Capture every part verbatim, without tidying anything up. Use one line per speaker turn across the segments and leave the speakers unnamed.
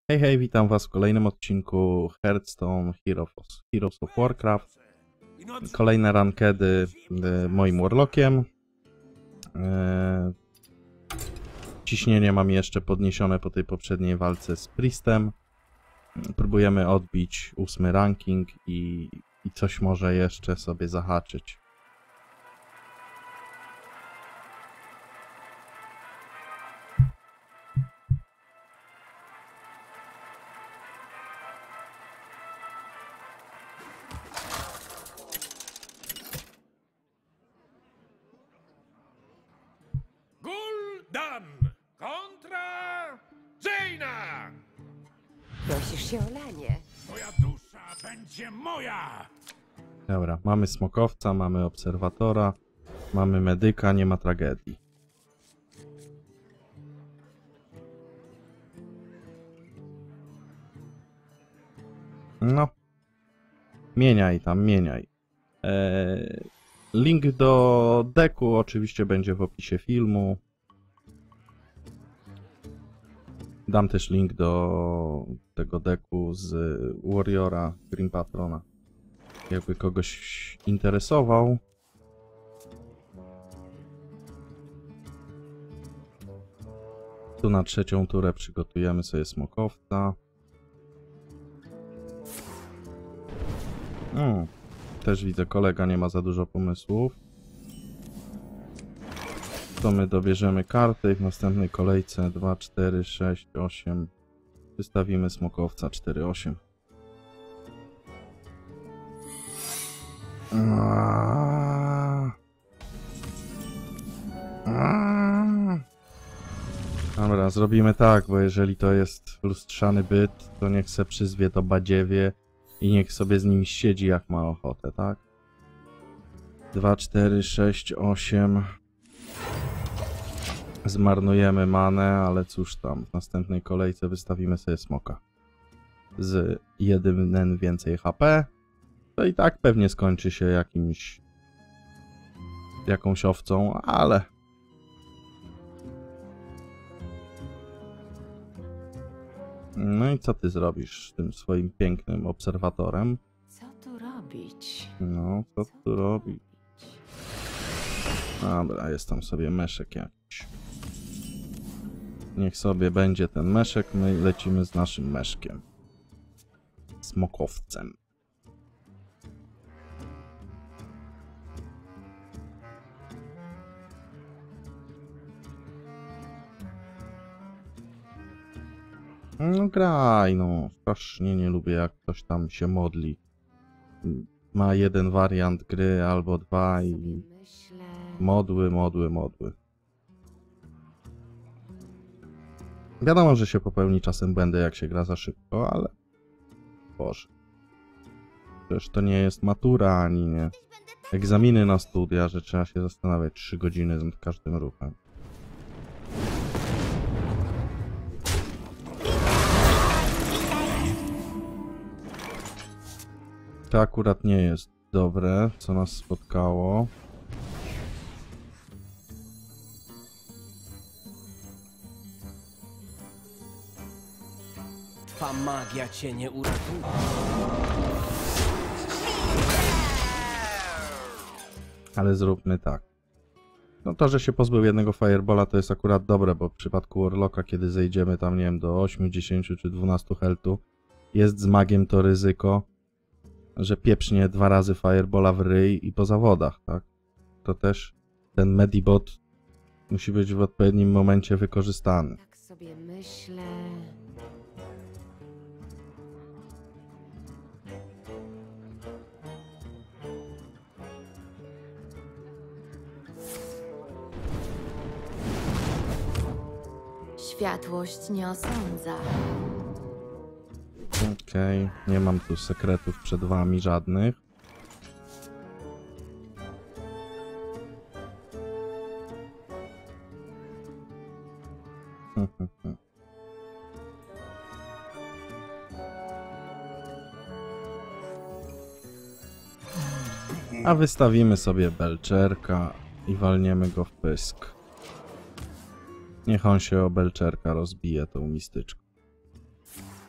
Hej, hej, witam was w kolejnym odcinku Hearthstone Heroes of, Heroes of Warcraft. Kolejne rankedy y, moim Warlockiem. E, ciśnienie mam jeszcze podniesione po tej poprzedniej walce z Priestem. Próbujemy odbić ósmy ranking i, i coś może jeszcze sobie zahaczyć.
Gul'dan kontra Jaina!
Prosisz się o lanie.
Twoja dusza będzie moja!
Dobra, mamy smokowca, mamy obserwatora, mamy medyka, nie ma tragedii. No, mieniaj tam, mieniaj. Eee, link do deku oczywiście będzie w opisie filmu. Dam też link do tego deku z Warriora, Green Patrona. Jakby kogoś interesował. Tu na trzecią turę przygotujemy sobie smokowca. Hmm. Też widzę, kolega nie ma za dużo pomysłów. To my dobierzemy karty i w następnej kolejce dwa, cztery, sześć, osiem. Wystawimy smokowca cztery, osiem. Dobra, zrobimy tak, bo jeżeli to jest lustrzany byt, to niech se przyzwie to badziewie i niech sobie z nim siedzi jak ma ochotę, tak? dwa, cztery, sześć, osiem. Zmarnujemy manę, ale cóż tam, w następnej kolejce wystawimy sobie smoka. Z jednym więcej H P. To i tak pewnie skończy się jakimś... jakąś owcą, ale... No i co ty zrobisz tym swoim pięknym obserwatorem?
Co tu robić?
No, co tu robić? Dobra, jest tam sobie meszek jakiś. Niech sobie będzie ten meszek, my lecimy z naszym meszkiem. Smokowcem. No graj, no. Strasznie nie lubię, jak ktoś tam się modli. Ma jeden wariant gry albo dwa i
Myślę.
modły, modły, modły. Wiadomo, że się popełni czasem błędy, jak się gra za szybko, ale... Boże. Przecież to nie jest matura, ani nie egzaminy na studia, że trzeba się zastanawiać trzy godziny nad każdym ruchem. To akurat nie jest dobre, co nas spotkało.
Twa magia cię nie uratuje.
Ale zróbmy tak. No to, że się pozbył jednego Firebola, to jest akurat dobre, bo w przypadku Warlocka, kiedy zejdziemy tam, nie wiem, do ośmiu, dziesięciu czy dwunastu healthu, jest z magiem to ryzyko, że pieprznie dwa razy Firebola w ryj i po zawodach, tak? To też ten Medibot musi być w odpowiednim momencie wykorzystany.
Tak sobie myślę. Światłość nie osądza.
Okej, okay. Nie mam tu sekretów przed wami żadnych. A wystawimy sobie Belcherka i walniemy go w pysk. Niech on się o Belcherka rozbije tą mistyczką.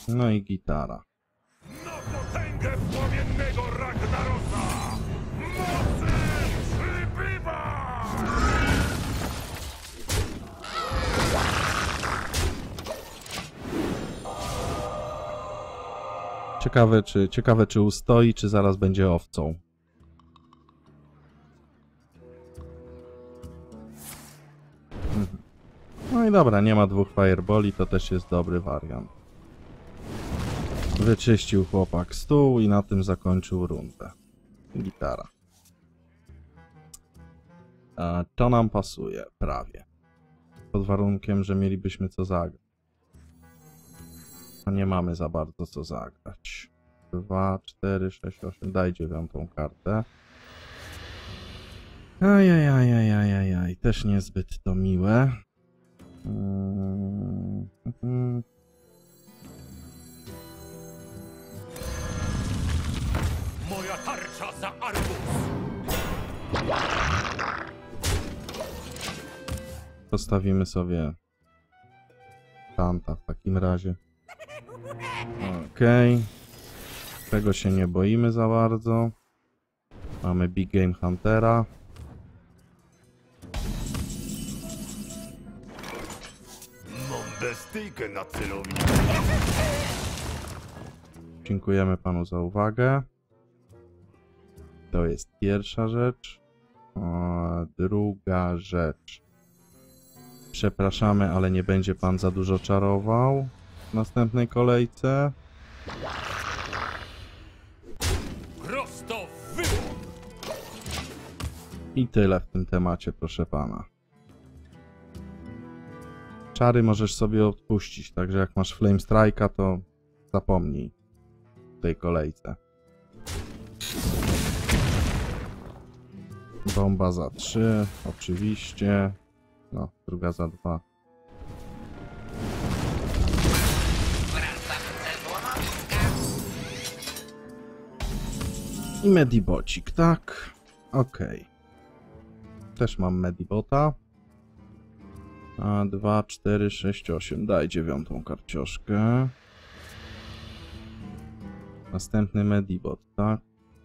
No i gitara.
Na potęgę płomiennego Ragnarosa! Mocy przybywa!
Ciekawe czy, ciekawe czy ustoi, czy zaraz będzie owcą. Mhm. No i dobra, nie ma dwóch fireboli, to też jest dobry wariant. Wyczyścił chłopak stół i na tym zakończył rundę. Gitara. A to nam pasuje, prawie. Pod warunkiem, że mielibyśmy co zagrać. A nie mamy za bardzo co zagrać. dwa, cztery, sześć, osiem. Daj dziewiątą kartę. Ajajajajajajaj. Też niezbyt to miłe. Mm -hmm.
Moja tarcza za Argus!
Postawimy sobie Tanta w takim razie. Okej. Okay. Tego się nie boimy za bardzo. Mamy Big Game Huntera.
Mam bestyjkę na celowniku.
Dziękujemy panu za uwagę. To jest pierwsza rzecz. A druga rzecz. Przepraszamy, ale nie będzie pan za dużo czarował w następnej kolejce.
Prosto w wyłom!
I tyle w tym temacie, proszę pana. Czary możesz sobie odpuścić, także jak masz Flame Strike'a, to zapomnij w tej kolejce. Bomba za trzy, oczywiście. No, druga za dwa. I Medibocik, tak? Okej. Okay. Też mam Medibota. A dwa, cztery, sześć, osiem. Daj dziewiątą karcioszkę. Następny Medibot, tak?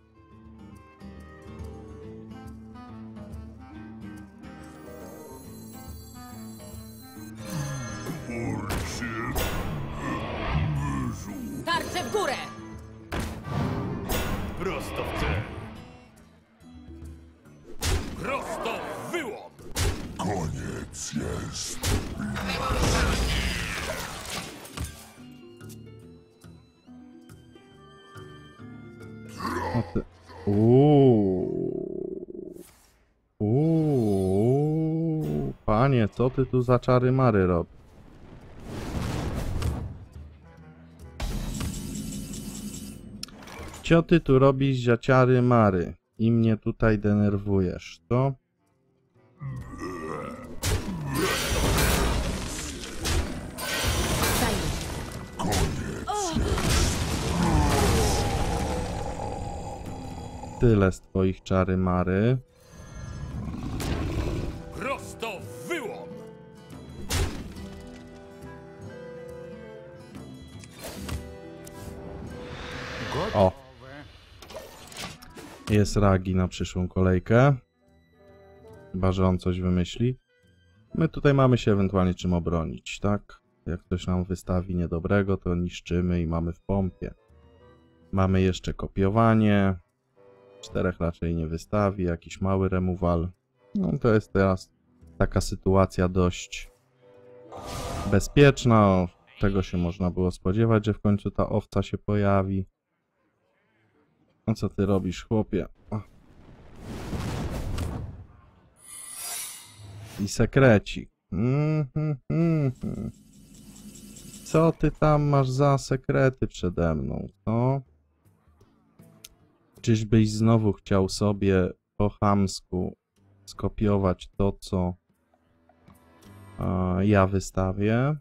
Tarczę w górę!
Prosto w cel! Prosto w wyłom!
Koniec jest.
O ty... Uuu. Uuu. Panie, co ty tu za czary mary robisz? Co ty tu robisz, ziaciary mary? I mnie tutaj denerwujesz, co? Tyle z twoich czary mary.
Prosto w wyłom!
O! Jest Ragi na przyszłą kolejkę. Chyba że on coś wymyśli. My tutaj mamy się ewentualnie czym obronić, tak? Jak ktoś nam wystawi niedobrego, to niszczymy i mamy w pompie. Mamy jeszcze kopiowanie. Czterech raczej nie wystawi, jakiś mały removal. No to jest teraz taka sytuacja dość bezpieczna. O, tego się można było spodziewać, że w końcu ta owca się pojawi. No co ty robisz, chłopie? O. I sekrecik. Mm -hmm, mm -hmm. Co ty tam masz za sekrety przede mną, co? Czyżbyś znowu chciał sobie po chamsku skopiować to, co e, ja wystawię?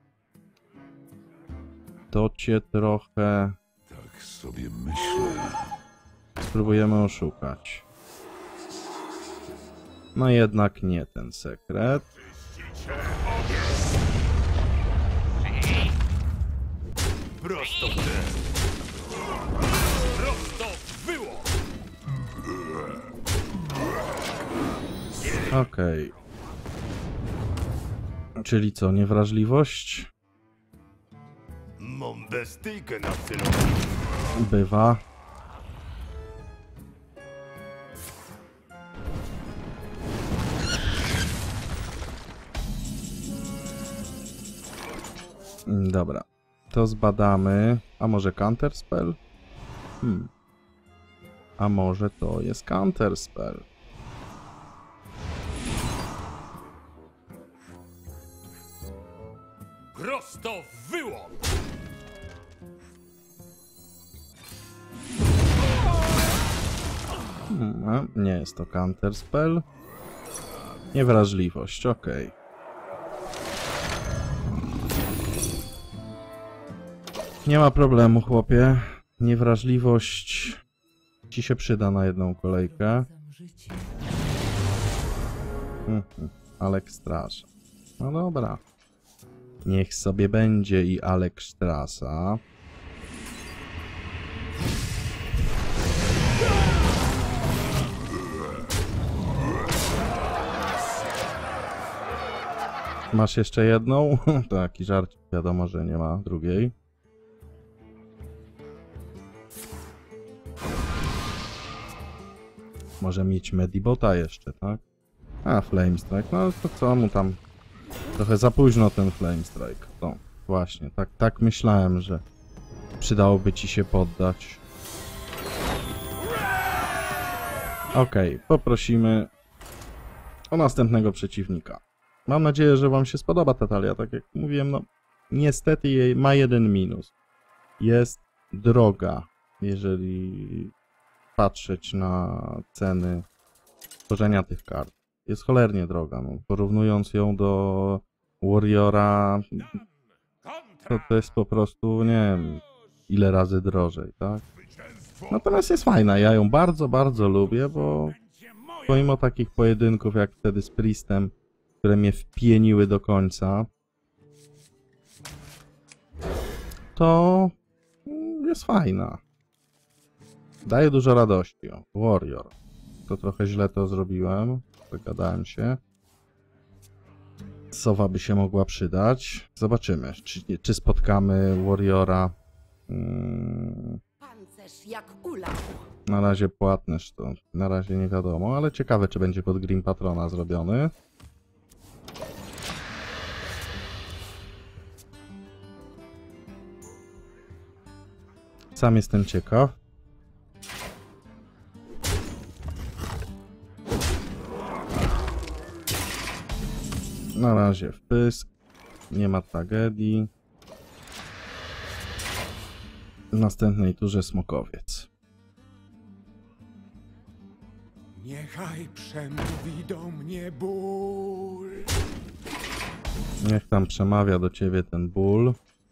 To cię trochę...
Tak sobie myślę.
Spróbujemy oszukać. No jednak nie ten sekret.
Prosto Prosto w tren. Prosto w wyłom.
Okej. Czyli co, niewrażliwość?
Mam bestyjkę na celu.
Bywa. Dobra. To zbadamy. A może counter spell? Hmm. A może to jest counter spell?
Prosto w wyłom.
Hmm, a, nie jest to counter spell. Niewrażliwość, okej. Nie ma problemu, chłopie. Niewrażliwość ci się przyda na jedną kolejkę. Mhm. Alek Strasza. No dobra. Niech sobie będzie i Alek Strasa. Masz jeszcze jedną? To taki żart. Wiadomo, że nie ma drugiej. Może mieć Medibota jeszcze, tak? A, Flame Strike. No to co mu tam? Trochę za późno ten Flame Strike. No, właśnie. Tak, tak myślałem, że przydałoby ci się poddać. Okej, okay, poprosimy o następnego przeciwnika. Mam nadzieję, że wam się spodoba ta talia. Tak jak mówiłem, no niestety jej ma jeden minus. Jest droga, jeżeli patrzeć na ceny tworzenia tych kart. Jest cholernie droga. No. Porównując ją do Warriora, to, to jest po prostu, nie wiem, ile razy drożej, tak? Natomiast jest fajna. Ja ją bardzo, bardzo lubię, bo pomimo takich pojedynków jak wtedy z Priestem, które mnie wpieniły do końca, to jest fajna. Daje dużo radości. O, Warrior. To trochę źle to zrobiłem. Wygadałem się. Sowa by się mogła przydać. Zobaczymy, czy, czy spotkamy Warriora. Hmm.
Pancerz jak ula.
Na razie płatność to na razie nie wiadomo, ale ciekawe, czy będzie pod Grim Patrona zrobiony. Sam jestem ciekaw. Na razie wpysk. Nie ma tragedii. W następnej turze smokowiec.
Niechaj przemówi do mnie ból.
Niech tam przemawia do ciebie ten ból.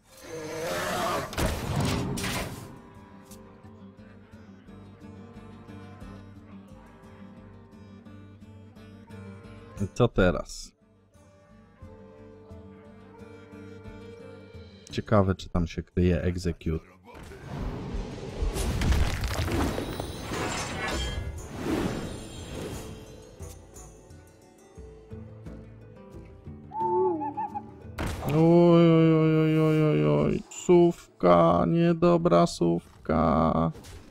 I co teraz? Ciekawe, czy tam się kryje Execute. Oj, oj, oj, oj, oj, oj, sówka, niedobra sówka.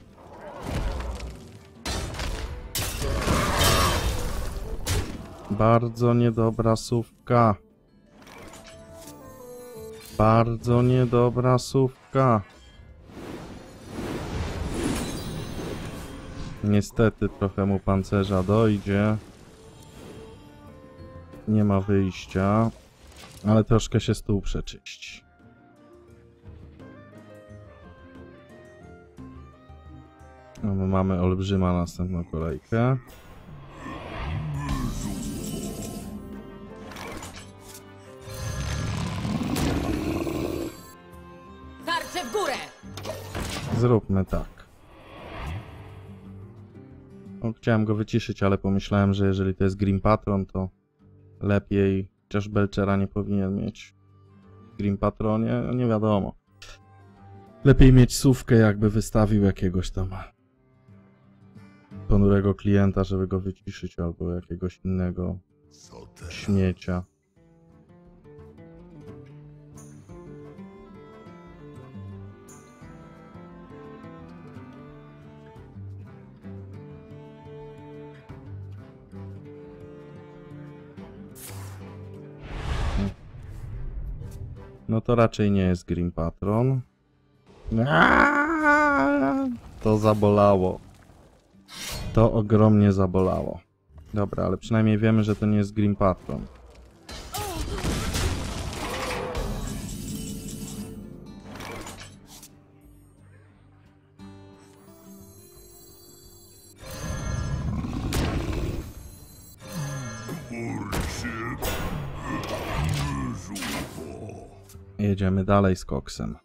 Bardzo niedobra sówka. Bardzo niedobra sówka. Niestety trochę mu pancerza dojdzie. Nie ma wyjścia. Ale troszkę się stół przeczyści. No, my mamy olbrzyma następną kolejkę.
Tarcze w górę!
Zróbmy tak. O, chciałem go wyciszyć, ale pomyślałem, że jeżeli to jest Grim Patron, to lepiej, chociaż Belchera nie powinien mieć w Grim Patronie, nie wiadomo. Lepiej mieć sówkę, jakby wystawił jakiegoś tam ponurego klienta, żeby go wyciszyć, albo jakiegoś innego
Co teraz?
śmiecia. No to raczej nie jest Grim Patron. Aaaa! To zabolało. To ogromnie zabolało. Dobra, ale przynajmniej wiemy, że to nie jest Grim Patron. Jedziemy dalej z koksem.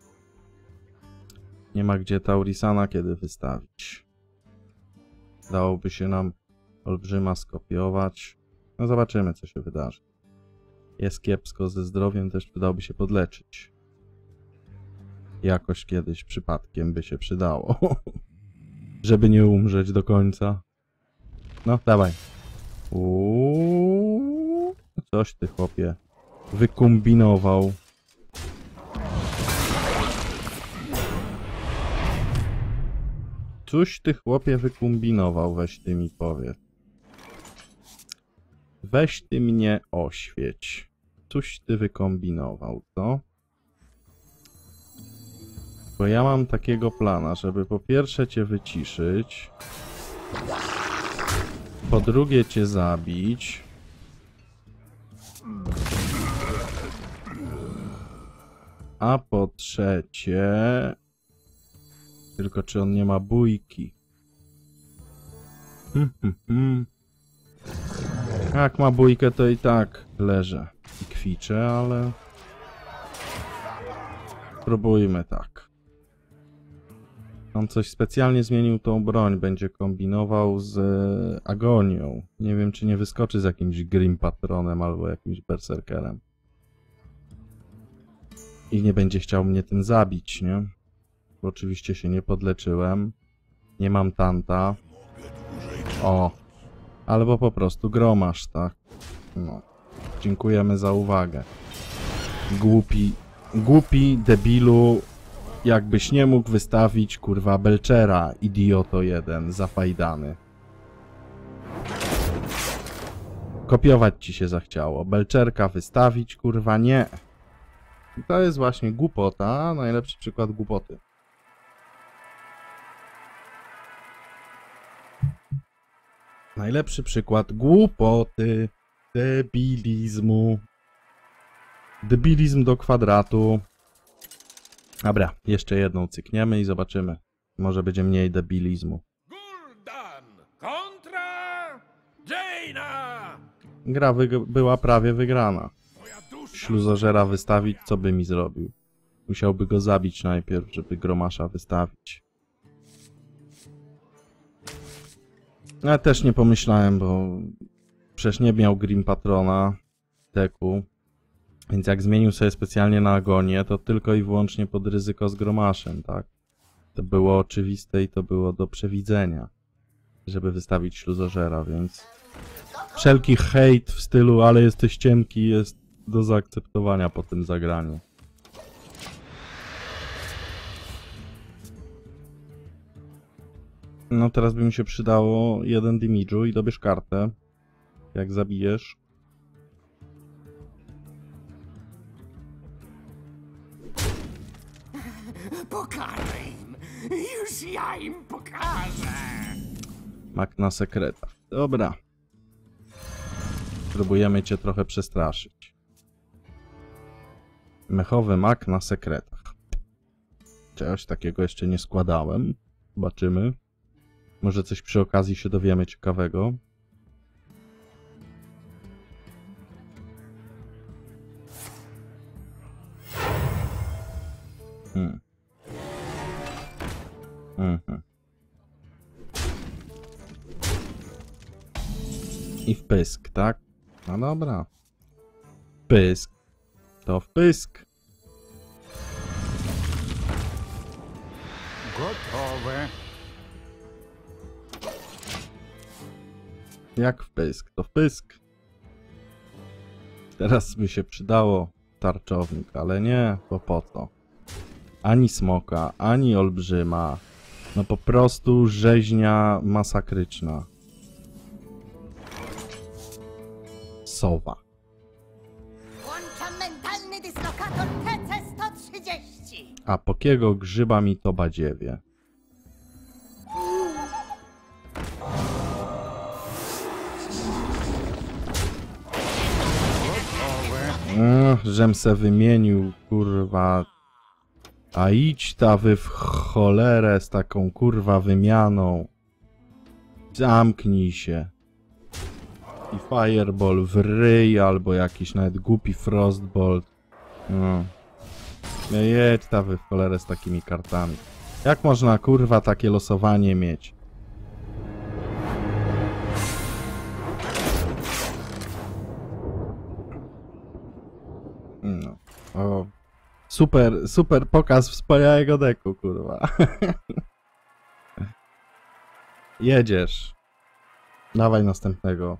Nie ma gdzie Taurisana kiedy wystawić. Dałoby się nam olbrzyma skopiować. No zobaczymy, co się wydarzy. Jest kiepsko ze zdrowiem, też przydałoby się podleczyć. Jakoś kiedyś przypadkiem by się przydało. Żeby nie umrzeć do końca. No, dawaj. Uuu, coś ty, chłopie, wykombinował. Coś ty, chłopie, wykombinował, weź ty mi powiedz. Weź ty mnie oświeć. Coś ty wykombinował, co? Bo ja mam takiego plana, żeby po pierwsze cię wyciszyć, po drugie cię zabić, a po trzecie... Tylko czy on nie ma bójki? Hmm, hmm, hmm. Jak ma bójkę, to i tak leżę i kwiczę, ale... Spróbujmy tak. On coś specjalnie zmienił tą broń, będzie kombinował z Agonią. Nie wiem, czy nie wyskoczy z jakimś Grim Patronem albo jakimś Berserkerem. I nie będzie chciał mnie tym zabić, nie? Bo oczywiście się nie podleczyłem. Nie mam tanta. O! Albo po prostu gromasz, tak? No. Dziękujemy za uwagę. Głupi, głupi debilu. Jakbyś nie mógł wystawić, kurwa, Belchera, idioto jeden, zafajdany. Kopiować ci się zachciało. Belcherka wystawić, kurwa, nie. To jest właśnie głupota, najlepszy przykład głupoty. Najlepszy przykład głupoty, debilizmu. Debilizm do kwadratu. Dobra, jeszcze jedną cykniemy i zobaczymy. Może będzie mniej debilizmu.
Gul'dan kontra Jaina!
Gra była prawie wygrana. Śluzożera wystawić, co by mi zrobił? Musiałby go zabić najpierw, żeby gromasza wystawić. Ja też nie pomyślałem, bo przecież nie miał Grim Patrona w deku. Więc jak zmienił sobie specjalnie na Agonię, to tylko i wyłącznie pod ryzyko z gromaszem, tak? To było oczywiste i to było do przewidzenia, żeby wystawić śluzożera, więc wszelki hejt w stylu, ale jesteś cienki, jest do zaakceptowania po tym zagraniu. No teraz by mi się przydało jeden damage'u i dobierz kartę, jak zabijesz.
Pokażę im! Już ja im pokażę!
Mak na sekretach. Dobra. Próbujemy cię trochę przestraszyć. Mechowy mak na sekretach. Czegoś takiego jeszcze nie składałem. Zobaczymy. Może coś przy okazji się dowiemy ciekawego. Hmm. Mhm. I w pysk, tak? No dobra. Pysk. To w pysk.
Gotowe.
Jak w pysk, to w pysk. Teraz by się przydało tarczownik, ale nie, bo po co? Ani smoka, ani olbrzyma. No po prostu rzeźnia masakryczna. Sowa.
Włączam mentalny dyslokator T C sto trzydzieści.
A pokiego grzyba mi to badziewie? Ech, żem se wymienił, kurwa. A idź ta wy w cholerę z taką kurwa wymianą. Zamknij się. I fireball w ryj, albo jakiś nawet głupi frostbolt. No. No jedź ta wy w cholerę z takimi kartami. Jak można kurwa takie losowanie mieć? No. O. Super, super pokaz wspaniałego deku, kurwa. Jedziesz. Dawaj następnego.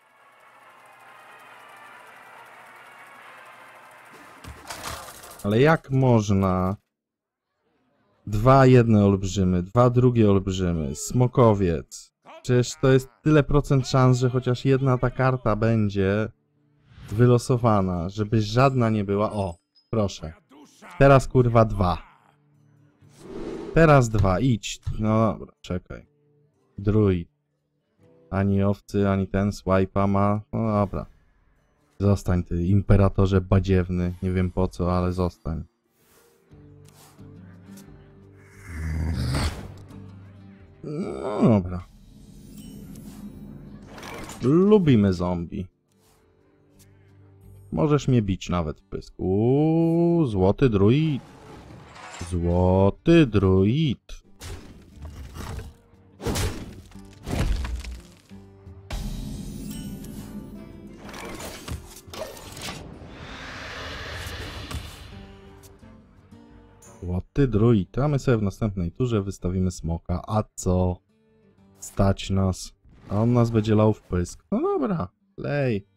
Ale jak można? Dwa jedne olbrzymy, dwa drugie olbrzymy, smokowiec. Przecież to jest tyle procent szans, że chociaż jedna ta karta będzie wylosowana, żeby żadna nie była. O, proszę. Teraz kurwa dwa. Teraz dwa, idź. No dobra, czekaj. Druid. Ani owcy, ani ten swipe'a ma. No dobra. Zostań ty, imperatorze badziewny. Nie wiem po co, ale zostań. No dobra. Lubimy zombie. Możesz mnie bić nawet w pysk. Uuu, złoty druid. Złoty druid. Złoty druid. A my sobie w następnej turze wystawimy smoka. A co? Stać nas. A on nas będzie lał w pysk. No dobra, lej.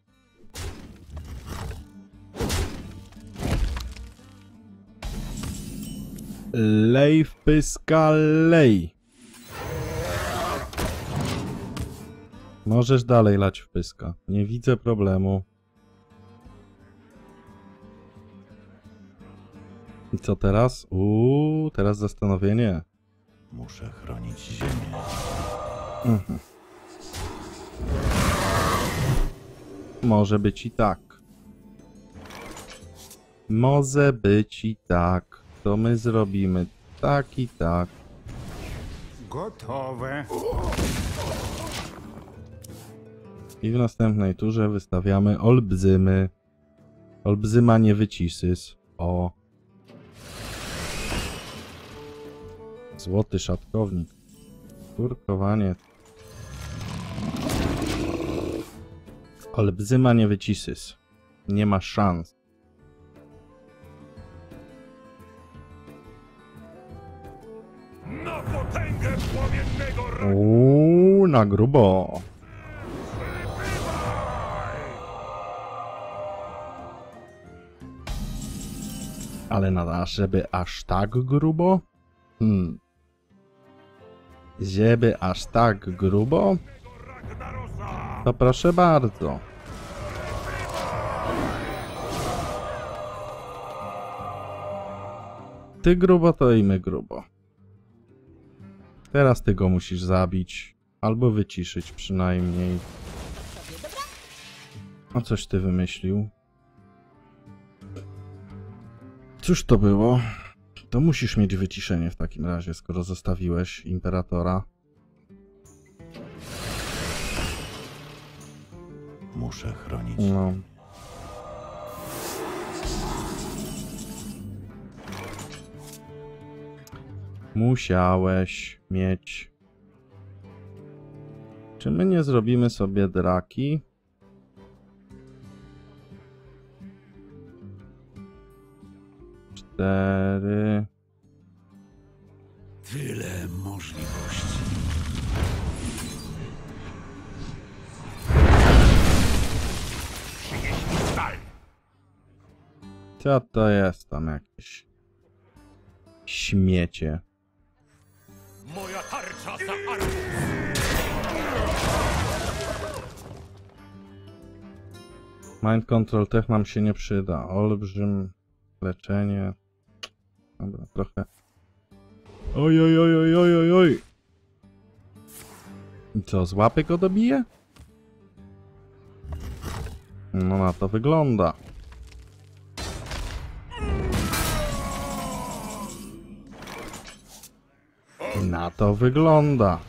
Lej w pyska, lej. Możesz dalej lać w pyska. Nie widzę problemu. I co teraz? Uuu, teraz zastanowienie.
Muszę chronić ziemię.
Mhm. Może być i tak. Może być i tak. To my zrobimy tak i tak.
Gotowe.
I w następnej turze wystawiamy olbrzymy. Olbrzyma nie wycisys. O. Złoty szatkownik. Kurkowanie. Olbrzyma nie wycisys. Nie ma szans.
Na potęgę płomiennego ra-
Uuu, na grubo. Ale na żeby aż tak grubo? Hmm. Żeby aż tak grubo?
Ragnarosa!
To proszę bardzo. Ty grubo, to i my grubo. Teraz ty go musisz zabić. Albo wyciszyć przynajmniej. A coś ty wymyślił? Cóż to było? To musisz mieć wyciszenie w takim razie, skoro zostawiłeś imperatora.
Muszę chronić.
No. Musiałeś mieć. Czy my nie zrobimy sobie draki? Cztery.
Tyle możliwości.
Przynieś mi stal.
Co to jest tam jakieś śmiecie?
Moja tarcza za Argus.
Mind Control Tech nam się nie przyda. Olbrzym, leczenie. Dobra, trochę. Oj, oj, oj, oj, oj, oj, oj. I co, z łapy go dobije? No na to wygląda. Na to wygląda.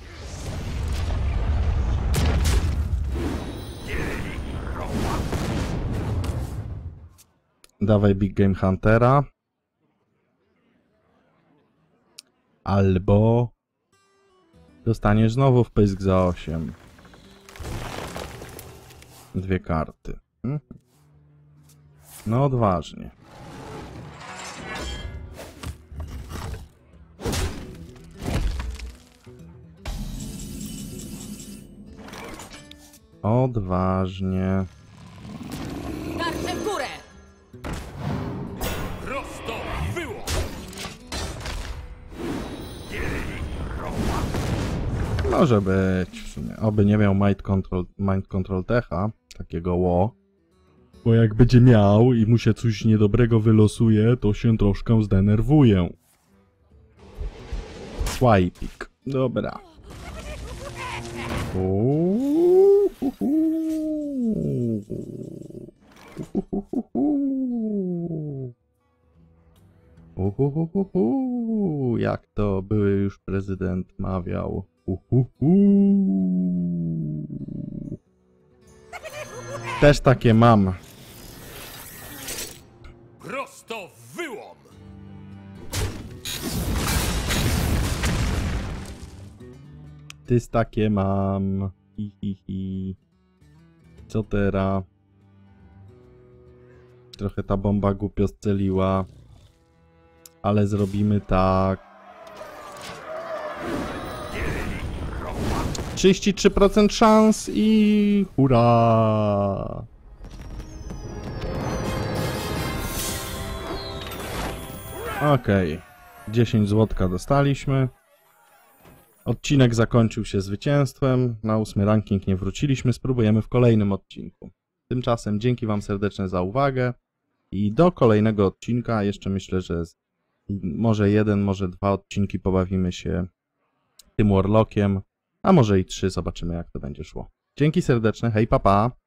Dawaj Big Game Huntera. Albo dostaniesz znowu w pysk za osiem. Dwie karty. Hmm? No odważnie. Odważnie.
Tarczę w górę!
Prosto wyłom.
Może być w sumie. Oby nie miał Mind Control, Mind Control Techa, takiego ło. Bo jak będzie miał i mu się coś niedobrego wylosuje, to się troszkę zdenerwuję. Swipik. Dobra. Uuu, hu, hu. Uhuhuhu. Uhuhuhu. Jak to były już prezydent mawiał. Uhuhu. Też takie mam.
Prosto wyłom.
Tys takie mam. Hi, hi, hi. Co teraz? Trochę ta bomba głupio sceliła. Ale zrobimy tak. trzydzieści trzy procent szans i hurra! Okej. Okay. dziesięć złotka dostaliśmy. Odcinek zakończył się zwycięstwem. Na ósmy ranking nie wróciliśmy. Spróbujemy w kolejnym odcinku. Tymczasem dzięki wam serdecznie za uwagę. I do kolejnego odcinka jeszcze myślę, że z, może jeden, może dwa odcinki pobawimy się tym Warlockiem. A może i trzy. Zobaczymy jak to będzie szło. Dzięki serdeczne. Hej, papa. Pa.